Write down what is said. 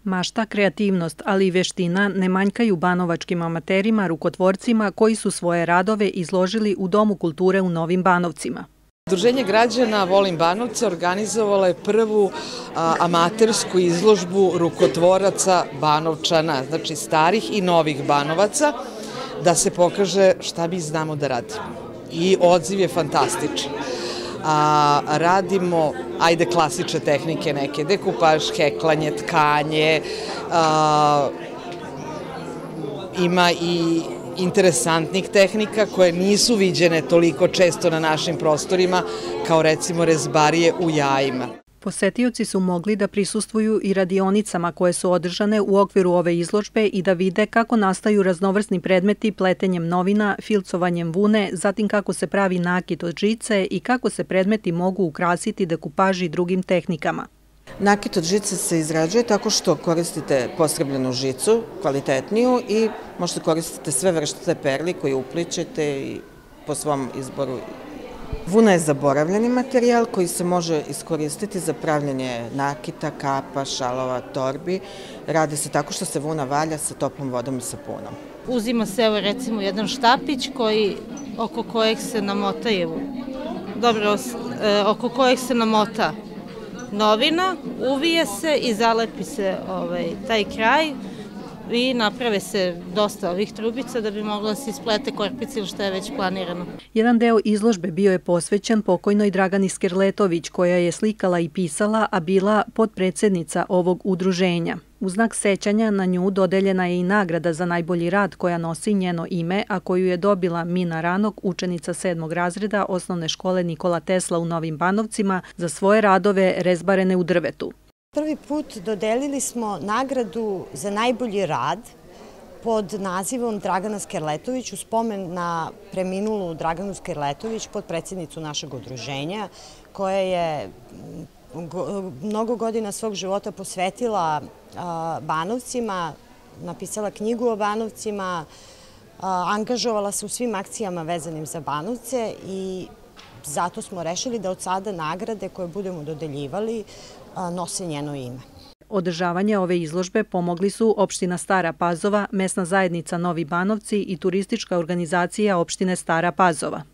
Mašta, kreativnost, ali i veština ne manjkaju banovačkim amaterima, rukotvorcima koji su svoje radove izložili u Domu kulture u Novim Banovcima. Udruženje građana Volim Banovce organizovalo je prvu amatersku izložbu rukotvoraca Banovčana, znači starih i novih Banovaca, da se pokaže šta mi znamo da radimo. I odziv je fantastičan. Radimo, klasične tehnike neke, dekupaž, heklanje, tkanje, ima i interesantnih tehnika koje nisu viđene toliko često na našim prostorima, kao recimo rezbarije u jajima. Posetioci su mogli da prisustvuju i radionicama koje su održane u okviru ove izložbe i da vide kako nastaju raznovrsni predmeti pletenjem novina, filcovanjem vune, zatim kako se pravi nakit od žice i kako se predmeti mogu ukrasiti dekupaži i drugim tehnikama. Nakit od žice se izrađuje tako što koristite posrebljenu žicu, kvalitetniju, i možete koristiti sve vrste perli koje uplićete i po svom izboru. Vuna je zaboravljeni materijal koji se može iskoristiti za pravljenje nakita, kapa, šalova, torbi. Radi se tako što se vuna valja sa toplom vodom i sapunom. Uzima se recimo jedan štapić oko kojeg se namota novina, uvije se i zalepi se taj kraj i naprave se dosta ovih trubica da bi mogla da se isplete korpice ili što je već planirano. Jedan deo izložbe bio je posvećen pokojnoj Dragani Skerletović, koja je slikala i pisala, a bila potpredsednica ovog udruženja. U znak sećanja na nju dodeljena je i nagrada za najbolji rad koja nosi njeno ime, a koju je dobila Mina Ranok, učenica 7. razreda osnovne škole Nikola Tesla u Novim Banovcima, za svoje radove rezbarene u drvetu. Prvi put dodelili smo nagradu za najbolji rad pod nazivom Dragana Skerletović u spomen na preminulu Draganu Skerletović, potpredsednicu našeg udruženja, koja je mnogo godina svog života posvetila Banovcima, napisala knjigu o Banovcima, angažovala se u svim akcijama vezanim za Banovce i zato smo rešili da od sada nagrade koje budemo dodeljivali nose njeno ime. Održavanje ove izložbe pomogli su opština Stara Pazova, mesna zajednica Novi Banovci i turistička organizacija opštine Stara Pazova.